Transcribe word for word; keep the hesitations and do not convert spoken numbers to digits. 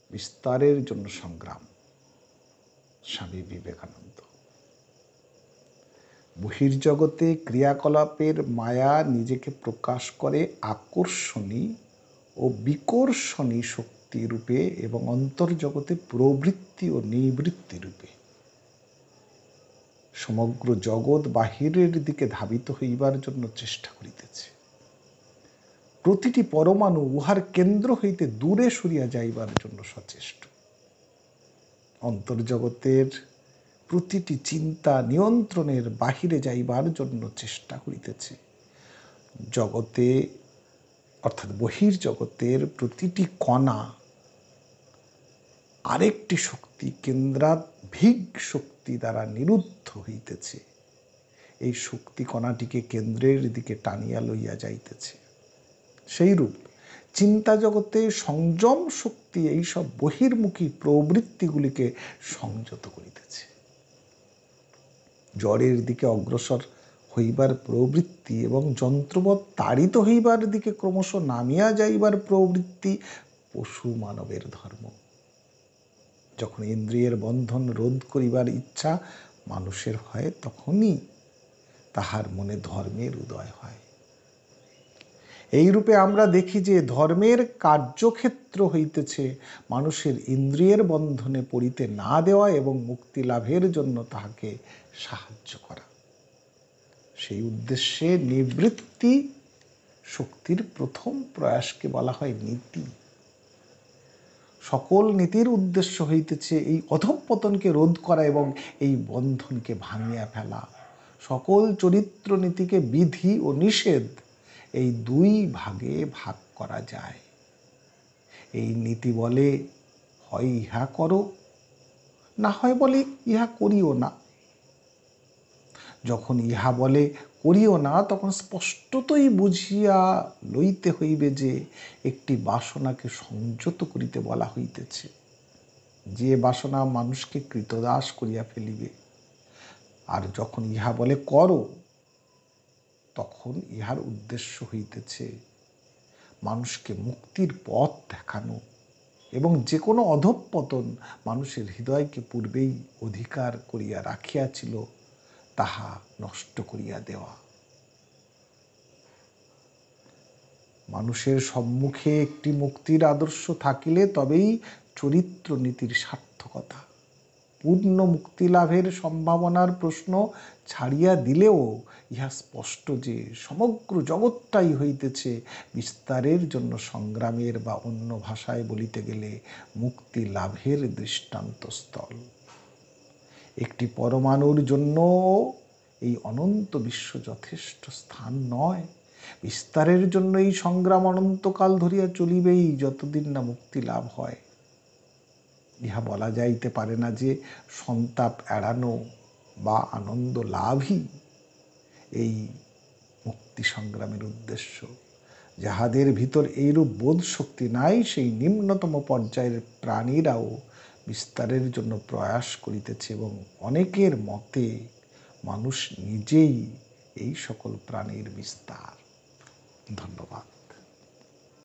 বিস্তারের জন্য সংগ্রাম। স্বামী বিবেকানন্দ। বহির্জগতে ক্রিয়াকলাপের মায়া নিজেকে প্রকাশ করে আকর্ষণী ও বিকর্ষণী শক্তি রূপে এবং অন্তর্জগতে প্রবৃত্তি ও নিবৃত্তি রূপে। সমগ্র জগৎ বাহিরের দিকে ধাবিত হইবার জন্য চেষ্টা করিতেছে। প্রতিটি পরমাণু উহার কেন্দ্র হইতে দূরে সরিয়া যাইবার জন্য সচেষ্ট। অন্তর্জগতের প্রতিটি চিন্তা নিয়ন্ত্রণের বাহিরে যাইবার জন্য চেষ্টা করিতেছে। জগতে অর্থাৎ বহির্জগতের প্রতিটি কণা আরেকটি শক্তি কেন্দ্রাভিগ শক্তি দ্বারা নিরুদ্ধ হইতেছে। এই শক্তি কণাটিকে কেন্দ্রের দিকে টানিয়া লইয়া যাইতেছে। সেইরূপ চিন্তা জগতে সংযম শক্তি এইসব বহির্মুখী প্রবৃত্তিগুলিকে সংযত করিতেছে। জড়ের দিকে অগ্রসর হইবার প্রবৃত্তি এবং যন্ত্রবৎ তাড়িত হইবার দিকে ক্রমশ নামিয়া যাইবার প্রবৃত্তি পশু মানবের ধর্ম। যখন ইন্দ্রিয়ের বন্ধন রোধ করিবার ইচ্ছা মানুষের হয়, তখনই তাহার মনে ধর্মের উদয় হয়। এইরূপে আমরা দেখি যে ধর্মের কার্যক্ষেত্র হইতেছে মানুষের ইন্দ্রিয়ের বন্ধনে পড়িতে না দেওয়া এবং মুক্তি লাভের জন্য তাহাকে সাহায্য করা। সেই উদ্দেশ্যে নিবৃত্তি শক্তির প্রথম প্রয়াসকে বলা হয় নীতি। সকল নীতির উদ্দেশ্য হইতেছে এই অধঃপতনকে রোধ করা এবং এই বন্ধনকে ভাঙিয়া ফেলা। সকল চরিত্র নীতিকে বিধি ও নিষেধ এই দুই ভাগে ভাগ করা যায়। এই নীতি বলে হয় ইহা করো, না হয় বলে ইহা করিও না। যখন ইহা বলে করিও না, তখন স্পষ্টতই বুঝিয়া লইতে হইবে যে একটি বাসনাকে সংযত করিতে বলা হইতেছে, যে বাসনা মানুষকে কৃতদাস করিয়া ফেলিবে। আর যখন ইহা বলে করো, তখন ইহার উদ্দেশ্য হইতেছে মানুষকে মুক্তির পথ দেখানো এবং যে কোনো অধঃপতন মানুষের হৃদয়কে পূর্বেই অধিকার করিয়া রাখিয়াছিল তাহা নষ্ট করিয়া দেওয়া। মানুষের সম্মুখে একটি মুক্তির আদর্শ থাকিলে তবেই চরিত্র নীতির সার্থকতা। পূর্ণ মুক্তি লাভের সম্ভাবনার প্রশ্ন ছাড়িয়া দিলেও ইহা স্পষ্ট যে সমগ্র জগৎটাই হইতেছে বিস্তারের জন্য সংগ্রামের বা অন্য ভাষায় বলিতে গেলে মুক্তি লাভের দৃষ্টান্তস্থল। একটি পরমাণুর জন্য এই অনন্ত বিশ্ব যথেষ্ট স্থান নয়। বিস্তারের জন্য এই সংগ্রাম অনন্তকাল ধরিয়া চলিবেই, যতদিন না মুক্তি লাভ হয়। ইহা বলা যাইতে পারে না যে সন্তাপ এড়ানো বা আনন্দ লাভই এই মুক্তি সংগ্রামের উদ্দেশ্য। যাহাদের ভিতর এইরূপ বোধ শক্তি নাই, সেই নিম্নতম পর্যায়ের প্রাণীরাও বিস্তারের জন্য প্রয়াস করিতেছে এবং অনেকের মতে মানুষ নিজেই এই সকল প্রাণীর বিস্তার। ধন্যবাদ।